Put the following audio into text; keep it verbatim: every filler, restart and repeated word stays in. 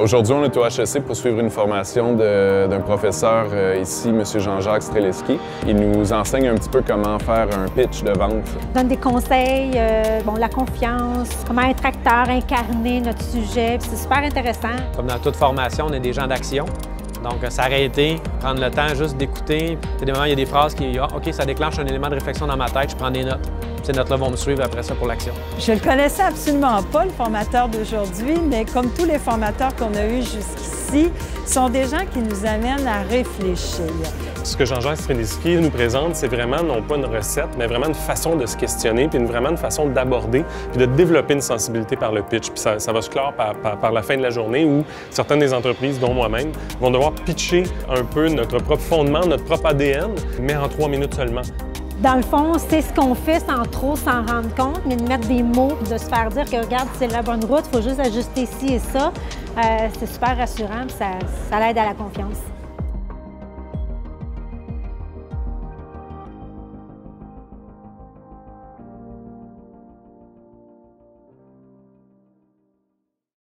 Aujourd'hui, on est au H E C pour suivre une formation d'un professeur euh, ici, M. Jean-Jacques Streleski. Il nous enseigne un petit peu comment faire un pitch de vente. Il donne des conseils, euh, bon, la confiance, comment être acteur, incarner notre sujet. C'est super intéressant. Comme dans toute formation, on est des gens d'action. Donc, s'arrêter, prendre le temps juste d'écouter. Puis, des moments, il y a des phrases qui, ah, OK, ça déclenche un élément de réflexion dans ma tête, je prends des notes. Ces notes-là vont me suivre après ça pour l'action. Je ne le connaissais absolument pas, le formateur d'aujourd'hui, mais comme tous les formateurs qu'on a eus jusqu'ici, sont des gens qui nous amènent à réfléchir. Ce que Jean-Jacques Streleski nous présente, c'est vraiment non pas une recette, mais vraiment une façon de se questionner, puis une, vraiment une façon d'aborder, puis de développer une sensibilité par le pitch. Puis ça, ça va se clore par, par, par la fin de la journée où certaines des entreprises, dont moi-même, vont devoir pitcher un peu notre propre fondement, notre propre A D N, mais en trois minutes seulement. Dans le fond, c'est ce qu'on fait sans trop s'en rendre compte, mais de mettre des mots, de se faire dire que regarde, c'est la bonne route, il faut juste ajuster ci et ça. Euh, c'est super rassurant, puis ça, ça l'aide à la confiance.